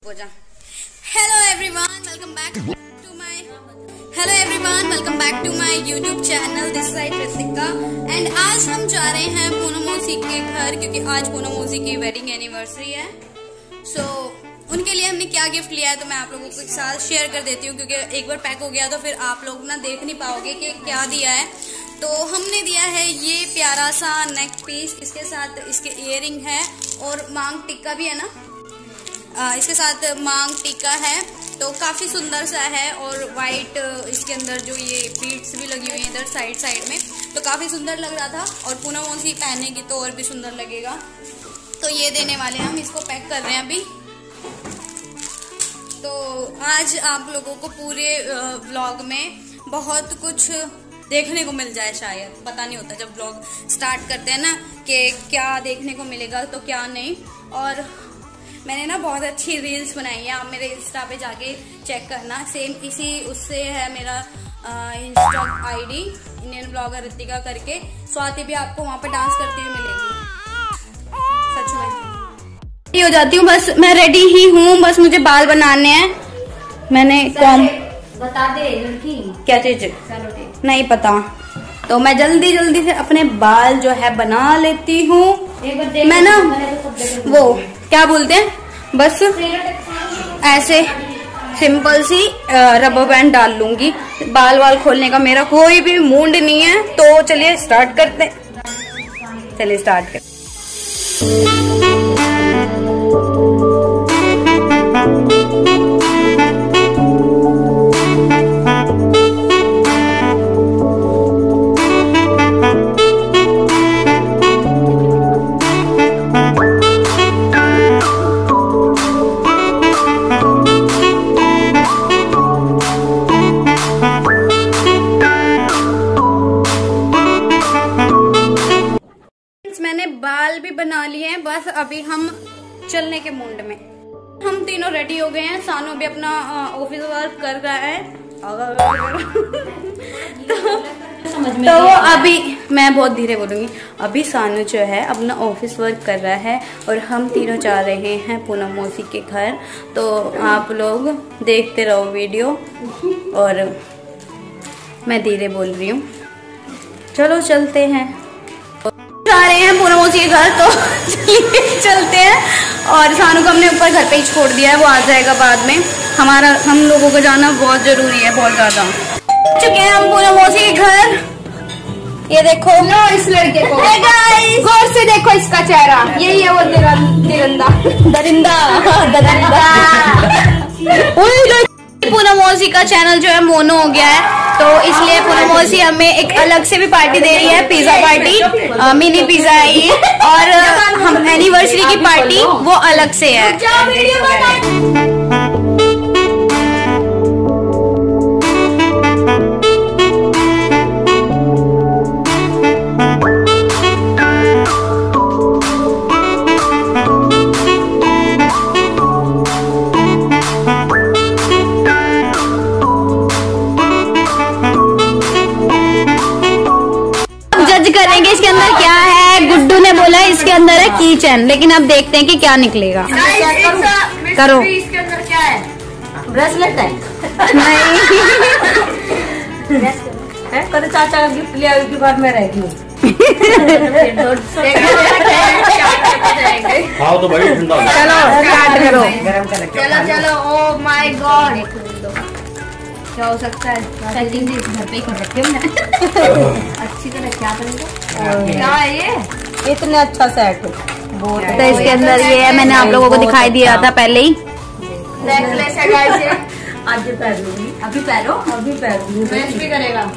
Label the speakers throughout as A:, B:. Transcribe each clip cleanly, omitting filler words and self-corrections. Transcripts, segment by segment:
A: Hello everyone, welcome back to my YouTube channel. This side Ritika and आज हम जा रहे हैं पूनम मौसी के घर, क्योंकि आज पूनम मौसी की वेडिंग एनिवर्सरी है। सो उनके लिए हमने क्या गिफ्ट लिया है तो मैं आप लोगों के साथ शेयर कर देती हूँ, क्योंकि एक बार पैक हो गया तो फिर आप लोग ना देख नहीं पाओगे कि क्या दिया है। तो हमने दिया है ये प्यारा सा नेक पीस, इसके साथ इसके इयररिंग है और मांग टिक्का भी है ना, इसके साथ मांग टिक्का है। तो काफ़ी सुंदर सा है और वाइट इसके अंदर जो ये बीड्स भी लगी हुई हैं इधर साइड में, तो काफ़ी सुंदर लग रहा था। और पूनम मौसी पहनेगी तो और भी सुंदर लगेगा। तो ये देने वाले हैं, हम इसको पैक कर रहे हैं अभी। तो आज आप लोगों को पूरे व्लॉग में बहुत कुछ देखने को मिल जाए, शायद पता नहीं होता जब व्लॉग स्टार्ट करते हैं ना कि क्या देखने को मिलेगा तो क्या नहीं। और मैंने ना बहुत अच्छी रील्स बनाई है, आप मेरे इंस्टा पे जाके चेक करना। सेम इसी उससे है मेरा insta ID, Indian blogger Ritika करके। स्वाति भी आपको वहाँ पे डांस करती हुई मिलेगी। सच में रेडी हो जाती हूँ, बस मैं रेडी ही हूँ, बस मुझे बाल बनाने हैं। मैंने कॉम
B: बता दे लड़की
A: क्या चीज नहीं पता, तो मैं जल्दी से अपने बाल जो है बना लेती हूँ। मैं ना वो क्या बोलते हैं, बस ऐसे सिंपल सी रबर बैंड डाल लूंगी। बाल वाल खोलने का मेरा कोई भी मूड नहीं है। तो चलिए स्टार्ट करते, चलिए स्टार्ट करते। मैंने बाल भी बना लिए हैं, बस अभी हम चलने के मूड में। हम तीनों रेडी हो गए हैं। सानू भी अपना ऑफिस वर्क कर रहा है तो अभी मैं बहुत धीरे बोलूंगी। अभी सानू जो है अपना ऑफिस वर्क कर रहा है और हम तीनों जा रहे हैं पूनम मौसी के घर। तो आप लोग देखते रहो वीडियो, और मैं धीरे बोल रही हूँ। चलो चलते हैं, जा रहे हैं पूनम मौसी के घर। तो चलते हैं। और सानू को हमने ऊपर घर पे ही छोड़ दिया है, वो आ जाएगा बाद में। हम लोगों को जाना बहुत जरूरी है, बहुत ज्यादा। चुके हैं हम पूनम मौसी के घर। ये देखो
B: लो इस लड़के को,
A: गौर से देखो इसका चेहरा, यही है वो दरिंदा। पूनम मौसी का चैनल जो है मोनो हो गया है, तो इसलिए पूनम मौसी हमें एक अलग से भी पार्टी दे रही है, पिज्जा पार्टी। मिनी पिज्जा है ये, और हम एनिवर्सरी की पार्टी वो अलग से है। करेंगे इसके अंदर क्या है। गुड्डू ने बोला है इसके अंदर है की चैन, लेकिन अब देखते हैं कि क्या निकलेगा। करो,
B: इसके अंदर क्या है? ब्रेसलेट है?
A: नहीं
B: कल चाचा का गिफ्ट लिया, उसके बाद मैं रह गई।
C: तो बड़ी ठंडा।
A: चलो स्टार्ट करो।
B: चलो ओ माय गॉड, क्या हो सकता है? सेटिंग घर पे ही कर सकते हो अच्छी तरह। क्या करेंगे? क्या है ये?
A: इतना अच्छा सेट तो इसके अंदर ये है, मैंने आप लोगों को दिखाई दिया था पहले ही।
B: नेकलेस है गाइस, आज पहनूंगी। अभी पहनूंगी, मैच भी करेगा।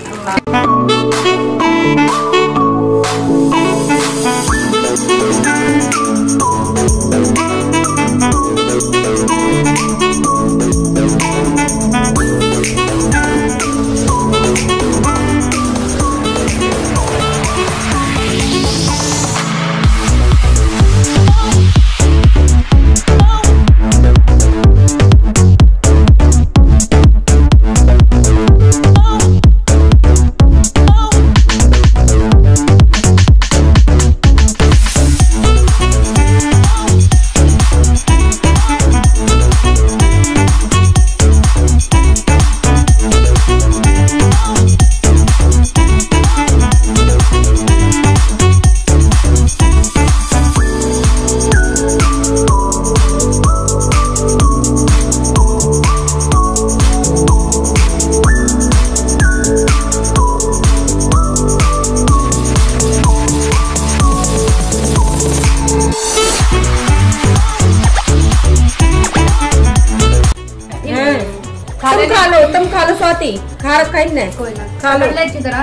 C: लो, तुम खा लो स्वाति, खा रखा इनने, खा लो
B: अच्छी तरह।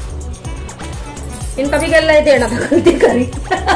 C: इनका भी गला ही देना था, गलती करी।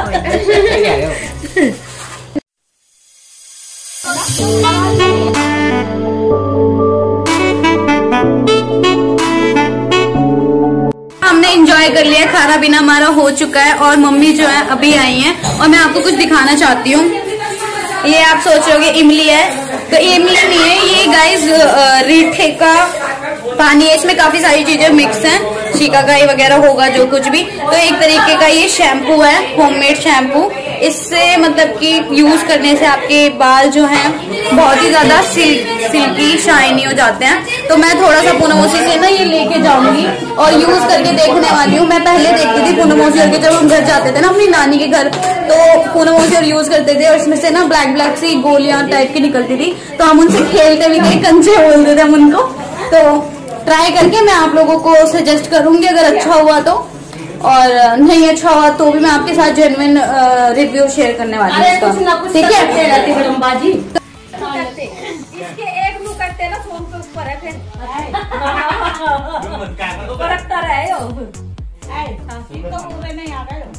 A: हमने एंजॉय कर लिया, खाना पीना हमारा हो चुका है और मम्मी जो है अभी आई हैं और मैं आपको कुछ दिखाना चाहती हूँ। ये आप सोच रहे होगे इमली है, तो इमली नहीं है ये गाइस, रीठे का पानी है, इसमें काफी सारी चीजें मिक्स हैं, शिकाकाई वगैरह होगा जो कुछ भी। तो एक तरीके का ये शैम्पू है, होममेड शैम्पू। इससे मतलब कि यूज करने से आपके बाल जो हैं बहुत ही ज्यादा सिल्की शाइनी हो जाते हैं। तो मैं थोड़ा सा पूनमोसी से ना ये लेके जाऊंगी और यूज करके देखने वाली हूँ। मैं पहले देखती थी पूनमोसी और के, जब हम घर जाते थे ना अपनी नानी के घर, तो पूनमोसी और यूज करते थे और इसमें से ना ब्लैक ब्लैक सी गोलियां टाइप की निकलती थी, तो हम उनसे खेलते भी थे, कंचे बोलते थे हम उनको। तो ट्राई करके मैं आप लोगों को सजेस्ट करूंगी अगर अच्छा हुआ तो, और नहीं अच्छा हुआ तो भी मैं आपके साथ जेन्युइन रिव्यू शेयर करने वाली हूँ इसका, ठीक है।
C: इसके एक मुंह करते ना फोन पे ऊपर है, फिर रखता रहे तो मुंह नहीं आ गए।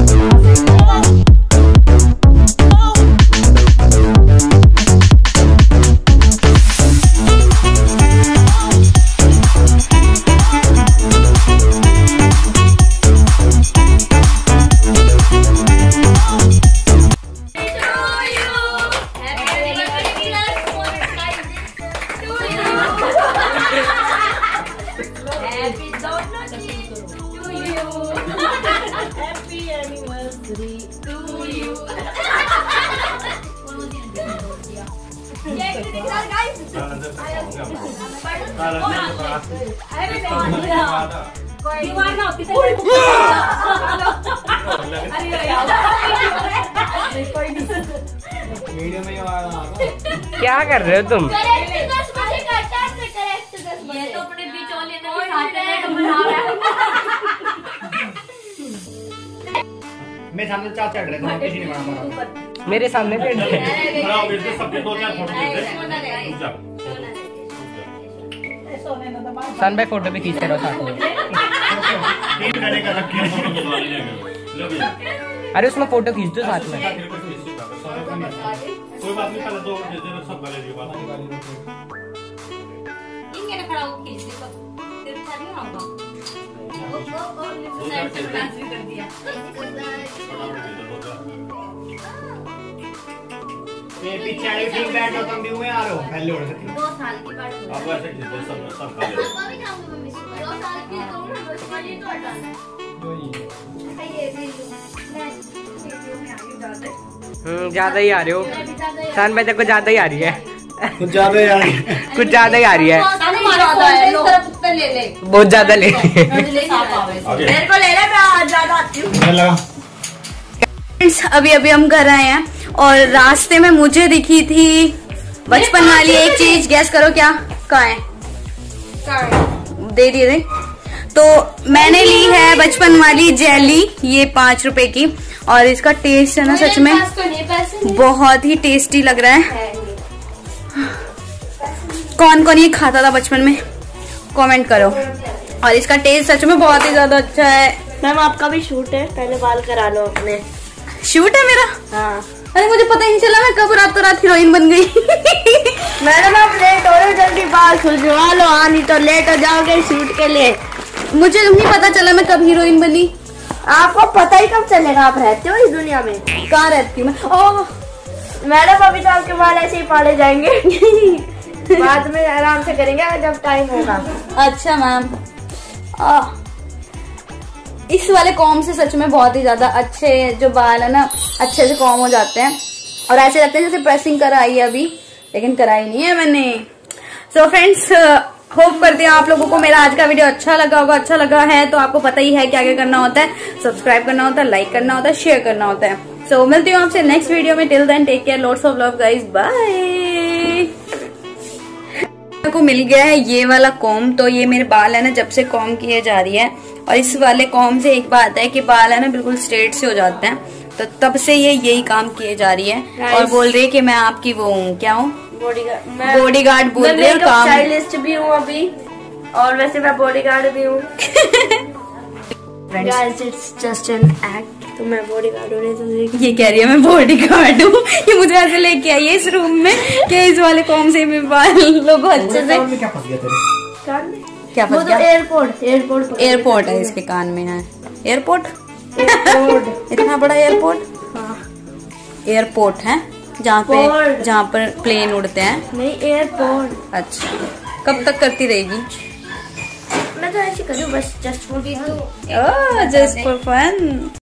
D: क्या कर रहे हो तुम?
B: ये तो अपने बिचौलिए
E: मैं सामने चार चढ़ रहे थे, किसी ने मारा
D: मेरे सामने बैठ गए। सन भाई फोटो भी खींचते रहो साथ में। अरे उसमें फोटो खींच दो साथ में।
E: कोई बात नहीं, पहले तो सब गले की बात
B: इनके खड़ा हो खींच दे तो फिर अच्छा नहीं होगा। वो डांस भी कर दिया।
E: ये पीछे वाली टीम बैठो, तुम भी हुए आ रहे हो, पहले उड़ सकते
B: 2 साल की बात है।
E: अब ऐसे खींचते सब गले।
B: पापा भी काम में मिस हुआ 2 साल की तो ना, बस वाली तो हटाना है। ये भी मैं वीडियो में आगे
D: ज्यादा ही आ रहे हो सन भाई, तक को ज्यादा ही आ रही है।
E: कुछ ज्यादा ही आ रही है,
D: कुछ ज्यादा ही आ रही है,
B: ले ले
D: बहुत ज्यादा ले रही है।
B: मेरे को ले ले, मैं आज ज्यादा आती हूँ।
A: अभी अभी हम घर आए हैं और रास्ते में मुझे दिखी थी बचपन वाली एक चीज, गैस करो क्या, कहाँ है? दे दिए थे। तो मैंने ली है बचपन वाली जेली, ये 5 रुपए की, और इसका टेस्ट है ना सच में बहुत ही टेस्टी लग रहा है। कौन कौन ये खाता था बचपन में कमेंट करो, और इसका टेस्ट सच में बहुत ही ज्यादा अच्छा है।
F: मैम आपका भी शूट है, पहले बाल करा लो अपने।
A: शूट है मेरा?
F: हाँ।
A: अरे मुझे पता ही नहीं चला, मैं कब रात रात हीरोइन बन गई।
F: मैडम आप लेट हो रहे हो, जल्दी बाल सुलझवा लो, नहीं तो लेट हो जाओगे शूट के लिए।
A: मुझे नहीं पता चला मैं कब हीरोइन बनी।
F: आपको पता ही कब चलेगा, आप रहते हो इस दुनिया में।
A: कहाँ रहती हूँ मैं? ओह
F: मैडम अभी तो आपके बाल ऐसे ही पाले जाएंगे। बाद में आराम से करेंगे जब टाइम होगा।
A: अच्छा मैम, इस वाले कॉम से सच में बहुत ही ज्यादा अच्छे जो बाल है ना अच्छे से कॉम हो जाते हैं, और ऐसे लगते हैं जैसे प्रेसिंग कराई है अभी, लेकिन कराई नहीं है मैंने। सो फ्रेंड्स, होप करते हैं आप लोगों को मेरा आज का वीडियो अच्छा लगा होगा। अच्छा लगा है तो आपको पता ही है क्या क्या करना होता है, सब्सक्राइब करना होता है, लाइक करना होता है, शेयर करना होता है। सो मिलती हूँ आपसे नेक्स्ट वीडियो में। Till then take care, lots of love guys, bye. को मिल गया है ये वाला कॉम, तो ये मेरे बाल है ना जब से कॉम किए जा रही है, और इस वाले कॉम से एक बात है कि बाल है ना बिल्कुल स्ट्रेट से हो जाते हैं। तो तब से ये यही काम किए जा रही है और बोल रही है कि मैं आपकी वो हूँ, क्या हूँ, बॉडीगार्ड बोल रही है। काम
F: स्टाइलिस्ट भी हूँ अभी, और वैसे मैं बॉडीगार्ड भी हूँ। Guys, it's just an act. तो मैं बॉडीगार्ड हूँ, नहीं तो
A: ये कह रही है मैं बॉडीगार्ड हूँ। ये मुझे ऐसे लेके आई है इस रूम में कि इस वाले कॉम से में बाल लोगों अच्छे से
E: क्या फंस गया तेरे?
A: क्या
F: वो
A: फंस
F: तो
A: गया?
F: एयरपोर्ट
A: है इसके कान में है। एयरपोर्ट इतना बड़ा एयरपोर्ट?
F: हाँ।
A: एयरपोर्ट है जहाँ पर प्लेन उड़ते हैं।
F: नहीं, एयरपोर्ट।
A: अच्छा, कब तक करती रहेगी?
F: मैं तो ऐसे करूँ बस, जस्ट फॉर
A: फन।